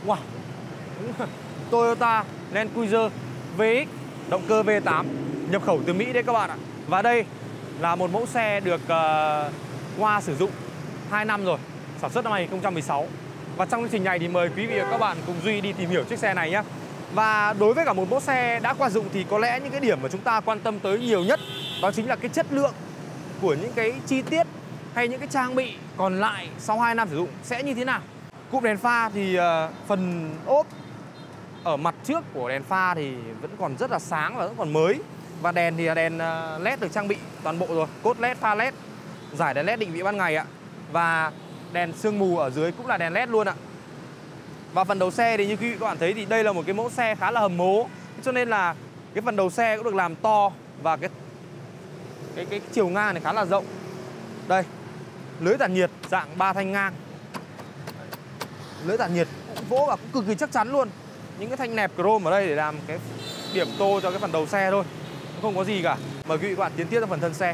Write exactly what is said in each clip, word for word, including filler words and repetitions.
Wow. Toyota Land Cruiser vê ích động cơ V tám nhập khẩu từ Mỹ đấy các bạn ạ. Và đây là một mẫu xe được uh, qua sử dụng hai năm rồi, sản xuất năm hai nghìn không trăm mười sáu. Và trong chương trình này thì mời quý vị và các bạn cùng Duy đi tìm hiểu chiếc xe này nhé. Và đối với cả một mẫu xe đã qua dụng thì có lẽ những cái điểm mà chúng ta quan tâm tới nhiều nhất đó chính là cái chất lượng của những cái chi tiết hay những cái trang bị còn lại sau hai năm sử dụng sẽ như thế nào. Cụm đèn pha thì uh, phần ốp ở mặt trước của đèn pha thì vẫn còn rất là sáng và vẫn còn mới. Và đèn thì là đèn uh, led được trang bị toàn bộ rồi, cốt led, pha led, giải đèn led định vị ban ngày ạ. Và đèn sương mù ở dưới cũng là đèn led luôn ạ. Và phần đầu xe thì như quý vị các bạn thấy thì đây là một cái mẫu xe khá là hầm hố, cho nên là cái phần đầu xe cũng được làm to và cái cái cái chiều ngang này khá là rộng. Đây, lưới tản nhiệt dạng ba thanh ngang. Lưới tản nhiệt cũng vỗ và cũng cực kỳ chắc chắn luôn. Những cái thanh nẹp chrome ở đây để làm cái điểm tô cho cái phần đầu xe thôi, không có gì cả. Mời quý vị các bạn tiến tiếp sang phần thân xe.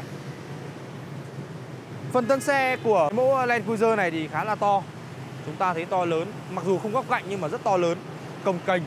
Phần thân xe của mẫu Land Cruiser này thì khá là to. Chúng ta thấy to lớn, mặc dù không góc cạnh nhưng mà rất to lớn, cồng kềnh.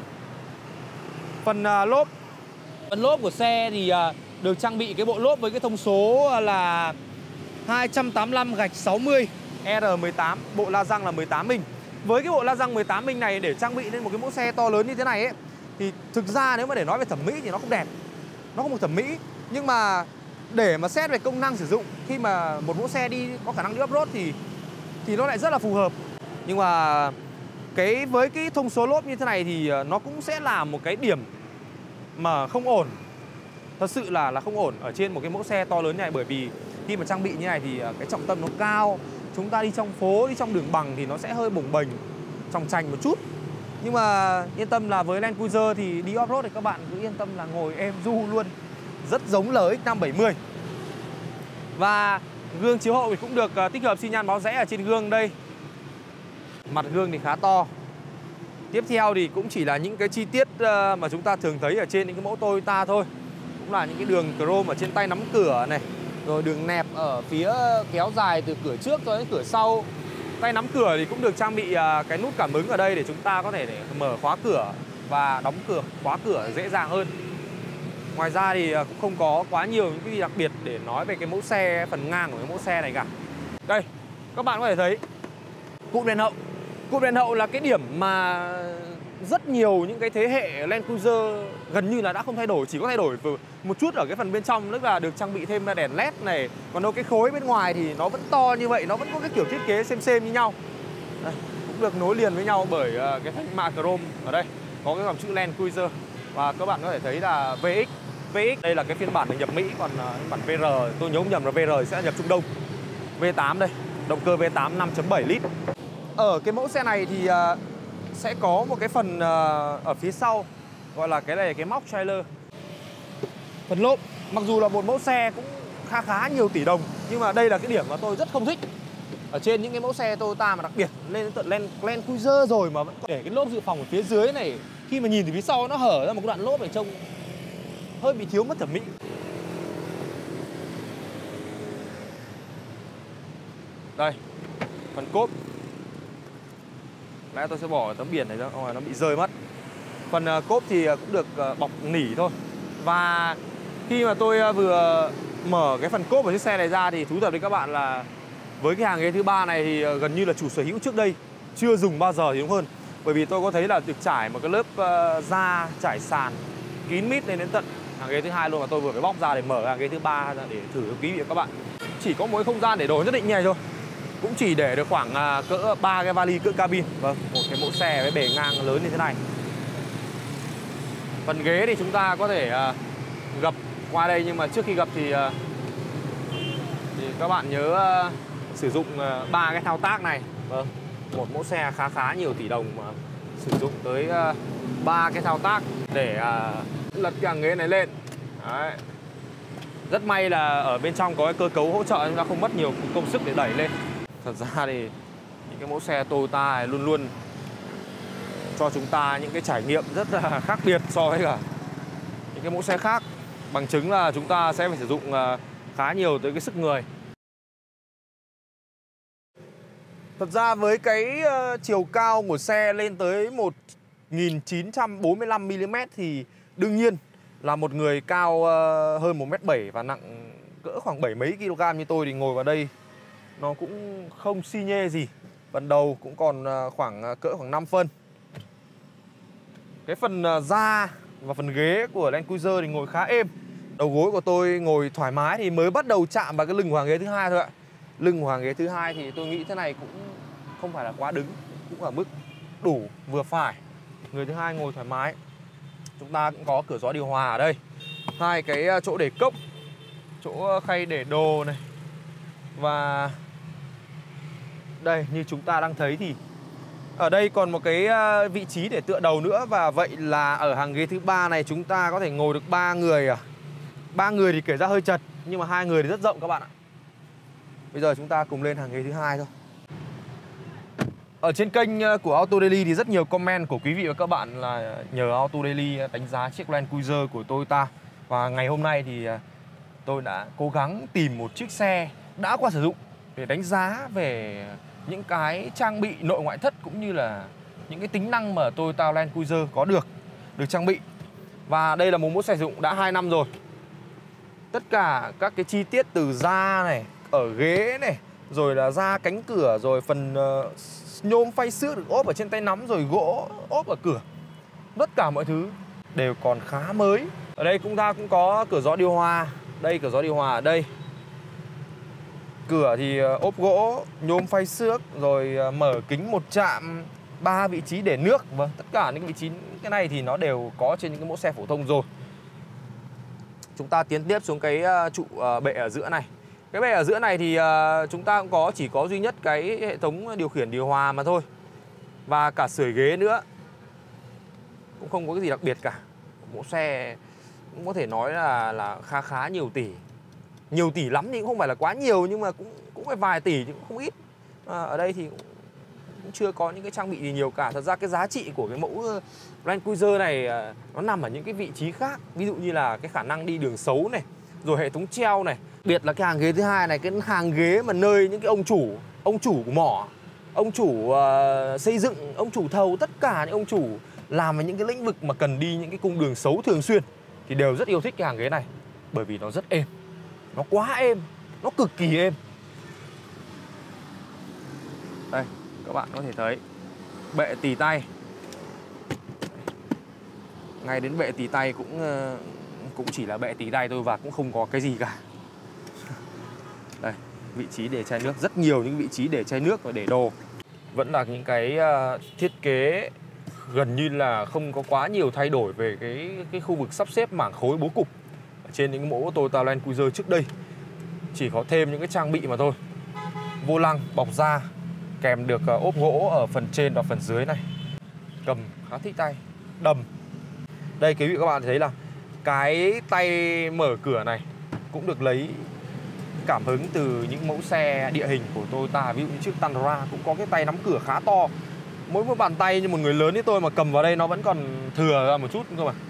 Phần uh, lốp, phần lốp của xe thì uh, được trang bị cái bộ lốp với cái thông số là hai trăm tám mươi lăm gạch sáu mươi R mười tám, bộ la răng là mười tám inch. Với cái bộ la răng mười tám inch này để trang bị lên một cái mẫu xe to lớn như thế này ấy, thì thực ra nếu mà để nói về thẩm mỹ thì nó không đẹp, nó không một thẩm mỹ. Nhưng mà để mà xét về công năng sử dụng, khi mà một mẫu xe đi có khả năng đi off-road thì thì nó lại rất là phù hợp. Nhưng mà cái với cái thông số lốp như thế này thì nó cũng sẽ là một cái điểm mà không ổn. Thật sự là là không ổn ở trên một cái mẫu xe to lớn như này, bởi vì khi mà trang bị như này thì cái trọng tâm nó cao. Chúng ta đi trong phố, đi trong đường bằng thì nó sẽ hơi bồng bềnh, tròng trành một chút. Nhưng mà yên tâm là với Land Cruiser thì đi off-road thì các bạn cứ yên tâm là ngồi êm du luôn. Rất giống L X năm bảy mươi. Và gương chiếu hậu thì cũng được tích hợp xi nhan báo rẽ ở trên gương đây. Mặt gương thì khá to. Tiếp theo thì cũng chỉ là những cái chi tiết mà chúng ta thường thấy ở trên những cái mẫu Toyota thôi. Cũng là những cái đường chrome ở trên tay nắm cửa này, rồi đường nẹp ở phía kéo dài từ cửa trước cho đến cửa sau. Tay nắm cửa thì cũng được trang bị cái nút cảm ứng ở đây để chúng ta có thể để mở khóa cửa và đóng cửa, khóa cửa dễ dàng hơn. Ngoài ra thì cũng không có quá nhiều những cái gì đặc biệt để nói về cái mẫu xe phần ngang của cái mẫu xe này cả. Đây, các bạn có thể thấy cụm đèn hậu. Cụm đèn hậu là cái điểm mà rất nhiều những cái thế hệ Land Cruiser gần như là đã không thay đổi, chỉ có thay đổi một chút ở cái phần bên trong, tức là được trang bị thêm đèn led này. Còn đâu cái khối bên ngoài thì nó vẫn to như vậy, nó vẫn có cái kiểu thiết kế xem xem như nhau. Đây, cũng được nối liền với nhau bởi cái thanh mạ chrome ở đây, có cái dòng chữ Land Cruiser. Và các bạn có thể thấy là vê ích. vê ích đây là cái phiên bản được nhập Mỹ, còn bản vê rờ tôi nhớ không nhầm là vê rờ sẽ nhập Trung Đông. V tám đây, động cơ V tám năm chấm bảy lít. Ở cái mẫu xe này thì uh, sẽ có một cái phần uh, ở phía sau gọi là cái này cái móc trailer. Phần lốp, mặc dù là một mẫu xe cũng khá khá nhiều tỷ đồng, nhưng mà đây là cái điểm mà tôi rất không thích ở trên những cái mẫu xe Toyota, mà đặc biệt lên đến tận Land, Land Cruiser rồi mà vẫn có để cái lốp dự phòng ở phía dưới này. Khi mà nhìn từ phía sau nó hở ra một cái đoạn lốp này trông hơi bị thiếu mất thẩm mỹ. Đây, phần cốp. Lẽ tôi sẽ bỏ tấm biển này ra, không là nó bị rơi mất. Phần uh, cốp thì uh, cũng được uh, bọc nỉ thôi. Và khi mà tôi uh, vừa mở cái phần cốp của chiếc xe này ra thì thú thật với các bạn là với cái hàng ghế thứ ba này thì uh, gần như là chủ sở hữu trước đây chưa dùng bao giờ thì đúng hơn. Bởi vì tôi có thấy là được trải một cái lớp uh, da trải sàn kín mít lên đến tận hàng ghế thứ hai luôn, mà tôi vừa phải bóc ra để mở hàng ghế thứ ba ra để thử với quý vị và các bạn. Chỉ có một cái không gian để đồ nhất định như này thôi, cũng chỉ để được khoảng uh, cỡ ba cái vali cỡ cabin. Vâng, một cái mẫu xe với bề ngang lớn như thế này. Phần ghế thì chúng ta có thể uh, gập qua đây, nhưng mà trước khi gập thì, uh, thì các bạn nhớ uh, sử dụng ba uh, cái thao tác này. Vâng, một mẫu xe khá khá nhiều tỷ đồng mà sử dụng tới ba uh, cái thao tác để uh, lật cái hàng ghế này lên. Đấy. Rất may là ở bên trong có cái cơ cấu hỗ trợ, chúng ta không mất nhiều công sức để đẩy lên. Thật ra thì những cái mẫu xe Toyota này luôn luôn cho chúng ta những cái trải nghiệm rất là khác biệt so với cả những cái mẫu xe khác. Bằng chứng là chúng ta sẽ phải sử dụng khá nhiều tới cái sức người. Thật ra với cái uh, chiều cao của xe lên tới một nghìn chín trăm bốn mươi lăm mi li mét thì đương nhiên là một người cao uh, hơn một mét bảy và nặng cỡ khoảng bảy mấy kg như tôi thì ngồi vào đây nó cũng không xi nhê gì. Phần đầu cũng còn uh, khoảng uh, cỡ khoảng năm phân. Cái phần uh, da và phần ghế của Land Cruiser thì ngồi khá êm. Đầu gối của tôi ngồi thoải mái thì mới bắt đầu chạm vào cái lưng của hàng ghế thứ hai thôi ạ. Lưng của hàng ghế thứ hai thì tôi nghĩ thế này cũng không phải là quá đứng, cũng ở mức đủ vừa phải. Người thứ hai ngồi thoải mái. Chúng ta cũng có cửa gió điều hòa ở đây, hai cái chỗ để cốc, chỗ khay để đồ này. Và đây như chúng ta đang thấy thì ở đây còn một cái vị trí để tựa đầu nữa. Và vậy là ở hàng ghế thứ ba này chúng ta có thể ngồi được ba người à. Ba người thì kể ra hơi chật, nhưng mà hai người thì rất rộng các bạn ạ. Bây giờ chúng ta cùng lên hàng ghế thứ hai thôi. Ở trên kênh của Auto Daily thì rất nhiều comment của quý vị và các bạn là nhờ Auto Daily đánh giá chiếc Land Cruiser của Toyota. Và ngày hôm nay thì tôi đã cố gắng tìm một chiếc xe đã qua sử dụng để đánh giá về những cái trang bị nội ngoại thất cũng như là những cái tính năng mà Toyota Land Cruiser có được được trang bị. Và đây là một mẫu xe sử dụng đã hai năm rồi. Tất cả các cái chi tiết từ da này, ở ghế này, rồi là da cánh cửa, rồi phần uh, nhôm phay xước được ốp ở trên tay nắm, rồi gỗ ốp ở cửa. Tất cả mọi thứ đều còn khá mới. Ở đây chúng ta cũng có cửa gió điều hòa. Đây cửa gió điều hòa ở đây. Cửa thì ốp gỗ, nhôm phay xước, rồi mở kính một chạm, ba vị trí để nước. Vâng, tất cả những vị trí cái này thì nó đều có trên những cái mẫu xe phổ thông rồi. Chúng ta tiến tiếp xuống cái trụ bệ ở giữa này. Cái bệ ở giữa này thì chúng ta cũng có chỉ có duy nhất cái hệ thống điều khiển điều hòa mà thôi. Và cả sưởi ghế nữa. Cũng không có cái gì đặc biệt cả. Mẫu xe cũng có thể nói là là khá khá nhiều tỷ. Nhiều tỷ lắm thì cũng không phải là quá nhiều, nhưng mà cũng cũng phải vài tỷ chứ cũng không ít. À, ở đây thì cũng, cũng chưa có những cái trang bị gì nhiều cả. Thật ra cái giá trị của cái mẫu Land Cruiser này nó nằm ở những cái vị trí khác. Ví dụ như là cái khả năng đi đường xấu này, rồi hệ thống treo này. Biệt là cái hàng ghế thứ hai này, cái hàng ghế mà nơi những cái ông chủ, ông chủ của mỏ, ông chủ uh, xây dựng, ông chủ thầu, tất cả những ông chủ làm ở những cái lĩnh vực mà cần đi những cái cung đường xấu thường xuyên thì đều rất yêu thích cái hàng ghế này. Bởi vì nó rất êm. Nó quá êm, nó cực kỳ êm. Đây, các bạn có thể thấy bệ tì tay. Ngay đến bệ tì tay cũng cũng chỉ là bệ tì tay thôi và cũng không có cái gì cả. Đây, vị trí để chai nước, rất nhiều những vị trí để chai nước và để đồ. Vẫn là những cái thiết kế gần như là không có quá nhiều thay đổi về cái cái khu vực sắp xếp mảng khối bố cục trên những mẫu Toyota Land Cruiser trước đây. Chỉ có thêm những cái trang bị mà thôi. Vô lăng bọc da, kèm được ốp gỗ ở phần trên và phần dưới này. Cầm khá thích tay. Đầm. Đây quý vị các bạn thấy là cái tay mở cửa này cũng được lấy cảm hứng từ những mẫu xe địa hình của Toyota. Ví dụ như chiếc Tundra cũng có cái tay nắm cửa khá to. Mỗi một bàn tay như một người lớn như tôi mà cầm vào đây nó vẫn còn thừa ra một chút cơ mà.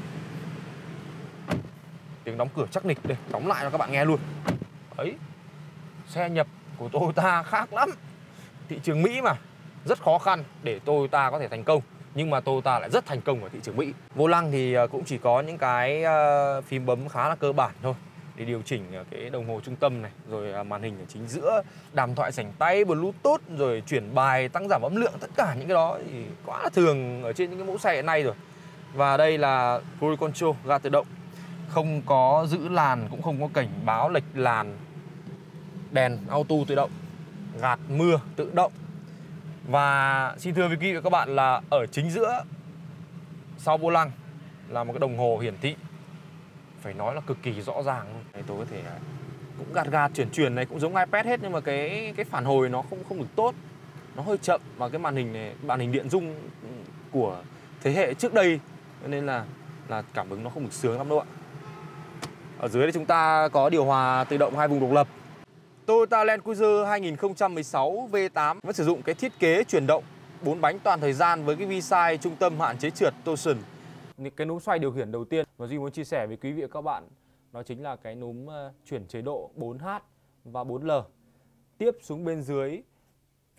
Tiếng đóng cửa chắc nịch đây, đóng lại cho các bạn nghe luôn. Đấy, xe nhập của Toyota khác lắm. Thị trường Mỹ mà, rất khó khăn để Toyota có thể thành công. Nhưng mà Toyota lại rất thành công ở thị trường Mỹ. Vô lăng thì cũng chỉ có những cái phím bấm khá là cơ bản thôi để điều chỉnh cái đồng hồ trung tâm này, rồi màn hình ở chính giữa, đàm thoại sảnh tay, Bluetooth, rồi chuyển bài, tăng giảm âm lượng. Tất cả những cái đó thì quá là thường ở trên những cái mẫu xe hiện nay rồi. Và đây là Cruise Control, ga tự động. Không có giữ làn, cũng không có cảnh báo lệch làn. Đèn auto tự động, gạt mưa tự động. Và xin thưa với quý vị và các bạn là ở chính giữa sau vô lăng là một cái đồng hồ hiển thị, phải nói là cực kỳ rõ ràng luôn. Đây, tôi có thể cũng gạt gạt chuyển chuyển này cũng giống iPad hết, nhưng mà cái cái phản hồi nó không không được tốt, nó hơi chậm. Và cái màn hình này, màn hình điện dung của thế hệ trước đây, nên là là cảm ứng nó không được sướng lắm đâu ạ. Ở dưới đây chúng ta có điều hòa tự động hai vùng độc lập. Toyota Land Cruiser hai nghìn không trăm mười sáu V tám vẫn sử dụng cái thiết kế chuyển động bốn bánh toàn thời gian với cái vi sai trung tâm hạn chế trượt torsion. Cái núm xoay điều khiển đầu tiên mà Duy muốn chia sẻ với quý vị và các bạn đó chính là cái núm chuyển chế độ bốn H và bốn L. Tiếp xuống bên dưới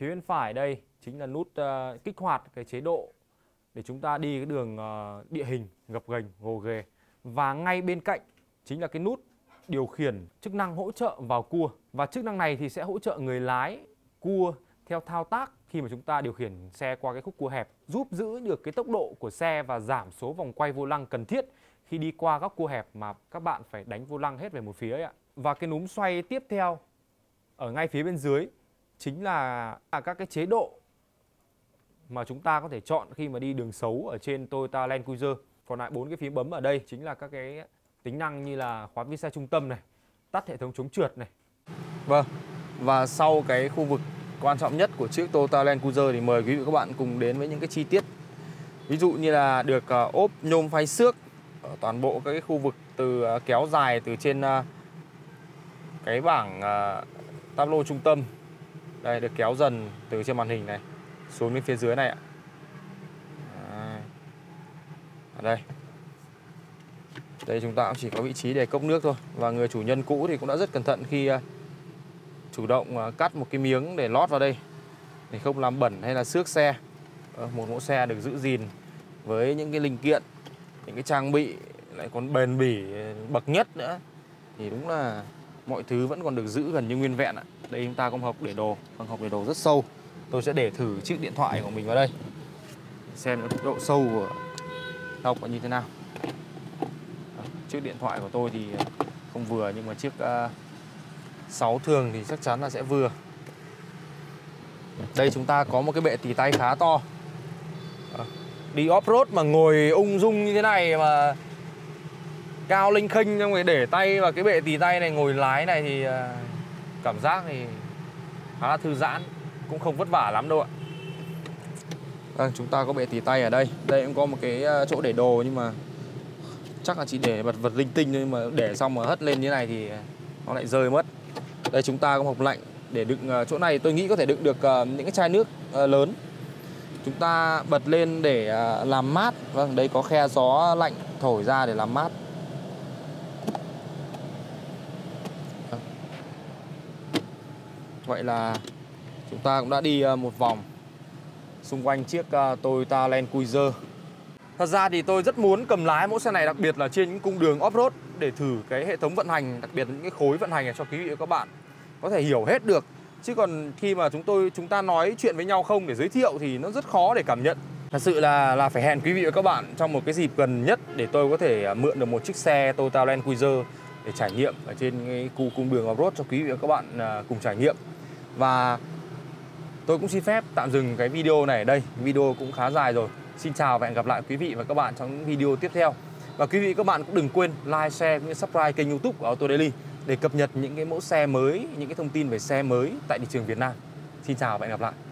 Phía bên phải đây chính là nút uh, kích hoạt cái chế độ để chúng ta đi cái đường uh, địa hình gập ghềnh gồ ghề. Và ngay bên cạnh chính là cái nút điều khiển chức năng hỗ trợ vào cua. Và chức năng này thì sẽ hỗ trợ người lái cua theo thao tác khi mà chúng ta điều khiển xe qua cái khúc cua hẹp, giúp giữ được cái tốc độ của xe và giảm số vòng quay vô lăng cần thiết khi đi qua góc cua hẹp mà các bạn phải đánh vô lăng hết về một phía ấy ạ. Và cái núm xoay tiếp theo ở ngay phía bên dưới chính là các cái chế độ mà chúng ta có thể chọn khi mà đi đường xấu ở trên Toyota Land Cruiser. Còn lại bốn cái phím bấm ở đây chính là các cái tính năng như là khóa visa trung tâm này, tắt hệ thống chống trượt này. Vâng, và sau cái khu vực quan trọng nhất của chiếc Toyota Land Cruiser thì mời quý vị các bạn cùng đến với những cái chi tiết. Ví dụ như là được ốp nhôm phay xước ở toàn bộ các cái khu vực từ kéo dài từ trên cái bảng táp lô trung tâm. Đây, được kéo dần từ trên màn hình này xuống đến phía dưới này ạ. Ở đây. Đây chúng ta cũng chỉ có vị trí để cốc nước thôi. Và người chủ nhân cũ thì cũng đã rất cẩn thận khi chủ động cắt một cái miếng để lót vào đây để không làm bẩn hay là xước xe. Một mẫu xe được giữ gìn với những cái linh kiện, những cái trang bị lại còn bền bỉ bậc nhất nữa, thì đúng là mọi thứ vẫn còn được giữ gần như nguyên vẹn ạ. Đây chúng ta có một hộc để đồ, một hộc để đồ rất sâu. Tôi sẽ để thử chiếc điện thoại của mình vào đây, xem độ sâu của hộc là như thế nào. Chiếc điện thoại của tôi thì không vừa, nhưng mà chiếc uh, sáu thường thì chắc chắn là sẽ vừa. Đây chúng ta có một cái bệ tì tay khá to. Đi off-road mà ngồi ung dung như thế này mà cao lênh khênh, xong rồi để tay vào cái bệ tì tay này, ngồi lái này thì uh, cảm giác thì khá là thư giãn, cũng không vất vả lắm đâu ạ. À, chúng ta có bệ tì tay ở đây. Đây cũng có một cái chỗ để đồ, nhưng mà chắc là chỉ để vật vật linh tinh thôi, mà để xong mà hất lên như này thì nó lại rơi mất. Đây chúng ta có hộp lạnh để đựng, chỗ này tôi nghĩ có thể đựng được những cái chai nước lớn. Chúng ta bật lên để làm mát. Vâng, đây có khe gió lạnh thổi ra để làm mát. Vậy là chúng ta cũng đã đi một vòng xung quanh chiếc Toyota Land Cruiser. Thật ra thì tôi rất muốn cầm lái mẫu xe này, đặc biệt là trên những cung đường off-road, để thử cái hệ thống vận hành, đặc biệt là những cái khối vận hành này cho quý vị và các bạn có thể hiểu hết được. Chứ còn khi mà chúng tôi chúng ta nói chuyện với nhau không để giới thiệu thì nó rất khó để cảm nhận. Thật sự là là phải hẹn quý vị và các bạn trong một cái dịp gần nhất để tôi có thể mượn được một chiếc xe Toyota Land Cruiser để trải nghiệm ở trên cái khu cung đường off-road cho quý vị và các bạn cùng trải nghiệm. Và tôi cũng xin phép tạm dừng cái video này ở đây. Video cũng khá dài rồi. Xin chào và hẹn gặp lại quý vị và các bạn trong những video tiếp theo. Và quý vị và các bạn cũng đừng quên like, share cũng như subscribe kênh YouTube của Auto Daily để cập nhật những cái mẫu xe mới, những cái thông tin về xe mới tại thị trường Việt Nam. Xin chào và hẹn gặp lại.